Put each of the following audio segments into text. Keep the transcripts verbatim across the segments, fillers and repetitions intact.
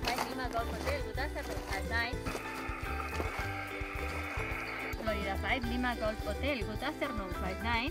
five Lima Golf Hotel, good afternoon, at nine. Florida five Lima Golf Hotel, good afternoon, five nine.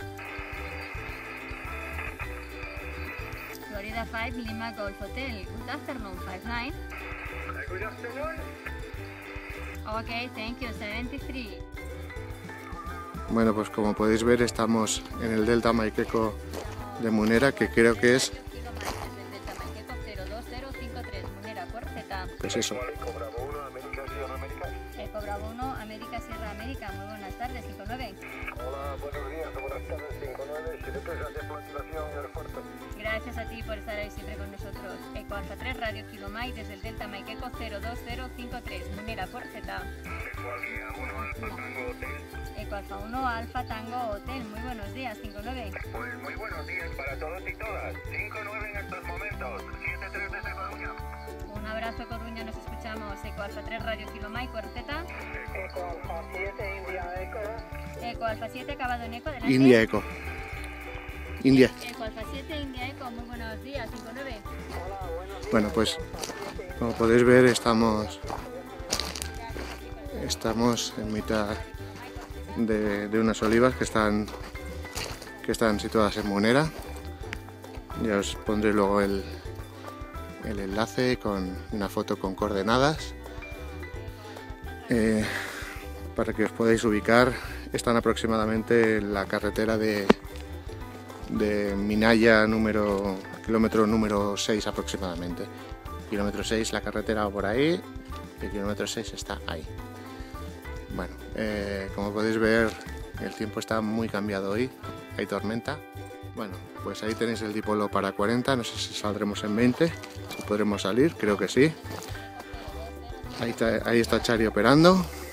Florida five Lima Golf Hotel, good afternoon, five nine. Good afternoon. Okay, thank you, seventy-three. Bueno, pues como podéis ver estamos en el Delta Maiqueco de Munera, que creo que es, cero dos cero cinco tres, Munera por Z. pues eso, Eco Bravo uno, América, Sierra América. Eco Bravo uno, América, Sierra América, muy buenas tardes, cinco nueve. Hola, buenos días, buenas tardes, cinco nueve, si depresa de activación y aeropuerto. Gracias a ti por estar ahí siempre con nosotros. Eco Alfa tres Radio Kilo Mike desde el Delta Maiqueco cero dos cero cinco tres, Munera por Z. Eco Alfa uno, Alfa Tango Hotel. Eco Alfa uno, Alfa Tango Hotel, muy buenos días, cinco nueve. Pues muy buenos días para todos y todas. cinco nueve en estos momentos, siete tres desde Coruña. Un abrazo, Coruña, nos escuchamos. Eco Alfa tres Radio Kilo Mike por Z. Eco Alfa siete, India Eco. Eco Alfa siete, acabado en Eco, delante. India Eco. India. Eco Alfa siete, India Eco, muy buenos días, cinco nueve. Hola, buenos días. Bueno, pues como podéis ver estamos, estamos en mitad de, de unas olivas que están, que están situadas en Munera. Ya os pondré luego el, el enlace con una foto con coordenadas eh, para que os podáis ubicar. Están aproximadamente en la carretera de, de Minaya, número, kilómetro número seis aproximadamente. Kilómetro seis la carretera va por ahí y el kilómetro seis está ahí. Bueno, eh, como podéis ver el tiempo está muy cambiado hoy, hay tormenta. Bueno, pues ahí tenéis el dipolo para cuarenta, no sé si saldremos en veinte, si podremos salir, creo que sí. Ahí está, ahí está Chari operando.